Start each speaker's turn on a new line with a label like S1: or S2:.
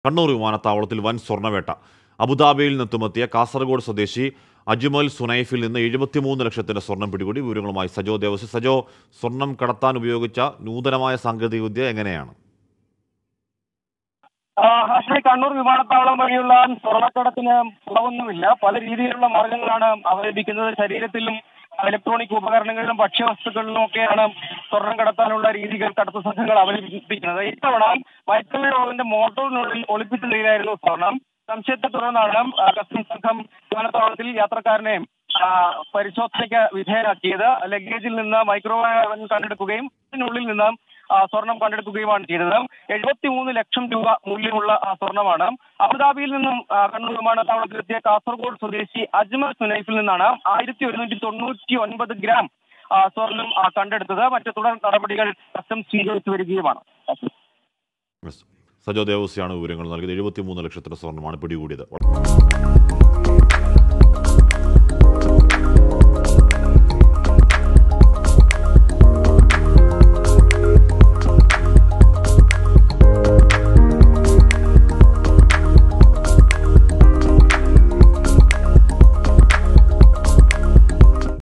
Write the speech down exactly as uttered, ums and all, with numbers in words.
S1: കണ്ണൂർ വിമാനത്താവളത്തിൽ വൻ സ്വർണ്ണവേട്ട. അബുദാബിയിൽ നിന്നെത്തുമെത്തിയ കാസർഗോഡ് സ്വദേശി അജ്മൽ സുനൈഫിൽ നിന്ന് എഴുപത്തിമൂന്ന് ലക്ഷത്തിന്റെ സ്വർണം പിടികൂടി. വിവരങ്ങളുമായി സജോ ദേവസി. സജോ, സ്വർണം കടത്താൻ ഉപയോഗിച്ച നൂതനമായ സാങ്കേതികവിദ്യ എങ്ങനെയാണ്?
S2: കണ്ണൂർ വിമാനത്താവളം വഴിയുള്ള സ്വർണ്ണക്കടത്തിന് കുറവൊന്നുമില്ല. പല രീതിയിലുള്ള മാർഗങ്ങളാണ് അവലംബിക്കുന്നത്. ശരീരത്തിലും ഇലക്ട്രോണിക് ഉപകരണങ്ങളിലും ഭക്ഷ്യവസ്തുക്കളിലും ഒക്കെയാണ് സ്വർണം കടത്താനുള്ള രീതികൾ കടത്തു സംഘങ്ങൾ അവലംബിക്കുന്നത്. ഇത്തവണ മൈക്രോവേവ് ഓവന്റെ മോട്ടോറിനുള്ളിൽ ഒളിപ്പിച്ച നിലയിലായിരുന്നു സ്വർണം. സംശയത്തെ തുടർന്നാണ് കസ്റ്റംസ് സംഘം വിമാനത്താവളത്തിൽ യാത്രക്കാരനെ പരിശോധനയ്ക്ക് വിധേയനാക്കിയത്. ലഗേജിൽ നിന്ന് മൈക്രോവേവ് കണ്ടെടുക്കുകയും ഇതിനുള്ളിൽ നിന്ന് സ്വർണം കണ്ടെടുക്കുകയുമാണ് ചെയ്തത്. എഴുപത്തിമൂന്ന് ലക്ഷം രൂപ മൂല്യമുള്ള സ്വർണമാണ്. അബുദാബിയിൽ നിന്നും കണ്ണൂർ വിമാനത്താവളത്തിലെത്തിയ കാസർഗോഡ് സ്വദേശി അജ്മൽ സുനൈഫിൽ നിന്നാണ് ആയിരത്തി ഒരുന്നൂറ്റി തൊണ്ണൂറ്റി ഒൻപത് ഗ്രാം സ്വർണം കണ്ടെടുത്തത്. മറ്റു തുടർ നടപടികൾ കസ്റ്റംസ് സ്വീകരിച്ചു വരികയുമാണ്.
S1: സജോ ദേവസിയാണ് വിവരങ്ങൾ നൽകിയത്. എഴുപത്തിമൂന്ന് ലക്ഷത്തിന്റെ സ്വർണ്ണമാണ് പിടികൂടിയത്.